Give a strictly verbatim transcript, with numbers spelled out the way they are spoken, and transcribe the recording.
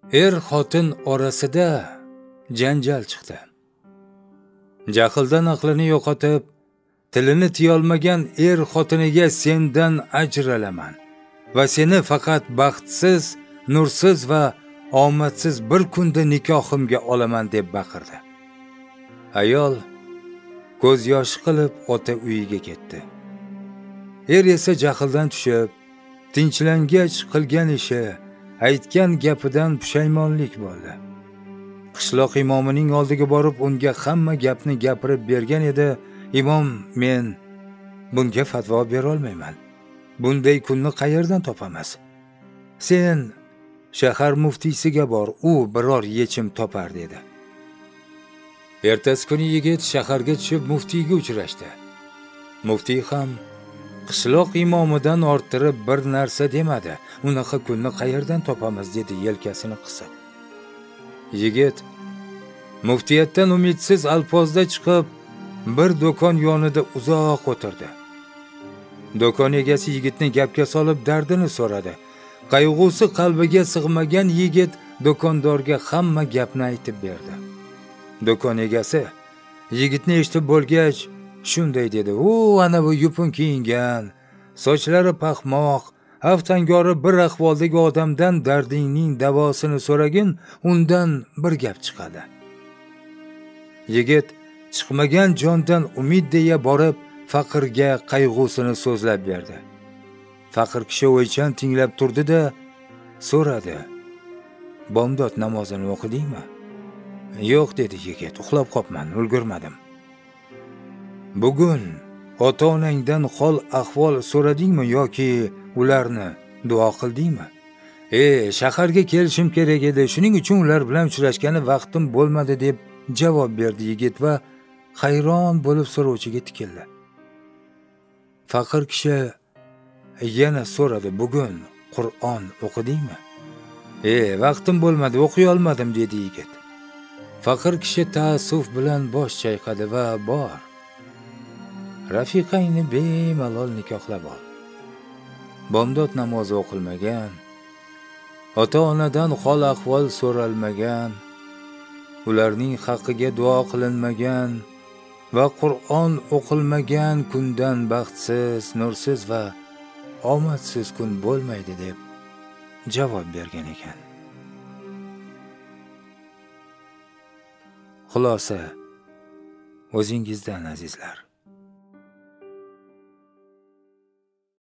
Er xotin orasida janjal chiqdi. Jahldan aqlini yo'qotib, tilini tiyolmagan er xotiniga sendan ajralaman va seni faqat baxtsiz, nursiz va omadsiz bir kunda nikohimga olaman deb baqirdi. Ayol ko'z yoshi qilib ota uyiga ketdi. Er esa jahldan tushib, tinchlangach qilgan ishi, aytgan gapidan pushaymonlik bo'ldi. Qishloq imomining oldiga borib unga hamma gapni gapirib bergan edi. Imom, men bunga fatvo bera olmayman. Bunday kunni qayerdan topamiz? Sen shahar muftiysiga bor, u biror yechim topar dedi. Ertasi kuni yigit shaharga tushib muftiyga uchrashdi. Muftiy ham qishloq imomidan orttirib bir narsa demadi. Unaqa kunni qayerdan topamiz dedi yelkasini qisib. Yigit muftiyatdan umidsiz alpozda chiqib bir do'kon yonida uzoq o'tirdi. Do'kon egasi yigitni gapga solib dardini so'radi. Qayg'usi qalbiga sig'magan yigit do'kondorga hamma gapni aytib berdi. Do'kon egasi yigitni eshitib bo'lgach shunday dedi: "U ana bu yupun kiyingan, sochlari paxmoq, haftangori bir ahvoldagi odamdan dardingning davosini so'ragin, undan bir gap chiqadi." Yigit chiqmagan jondan umid deya borib faqirga qayg'usini so'zlab berdi. Faqir kishi o'ychan tinglab turdi-da so'radi: "Bomdod namozini o'qidingmi?" "Yo'q" dedi yigit, "Uxlab qopman, ulgurmadim." "Bugun ota-onangdan hol ahvol so'radingmi yoki ularni duo qildingmi?" "E, shaharga kelishim kerak edi, shuning uchun ular bilan uchrashgani vaqtim bo'lmadi" deb javob berdi yigit va hayron bo'lib so'rovchiga tikildi. Faqir kishi yana so'radi: "Bugun Qur'on o'qidingmi?" "E, vaqtim bo'lmadi, o'qiy olmadim" dedi yigit. Faqir kishi ta'assuf bilan bosh chayqadi va "Bor. Rafiqangni bemalol nikohlab ol. Bomdod namozi o'qilmagan, ota-onadan hol ahvol so'ralmagan, ularning haqqiga duo qilinmagan va Qur'on o'qilmagan kundan baxtsiz, nursiz va omadsiz kun bo'lmaydi" deb javob bergan ekan. Xulosa o'zingizdan azizlar.